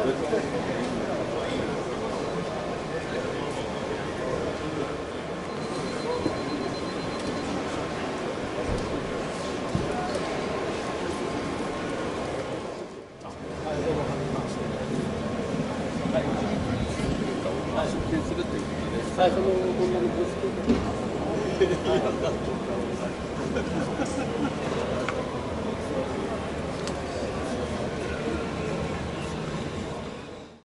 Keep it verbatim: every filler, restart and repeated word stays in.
出店するということで、最初の女の子好き。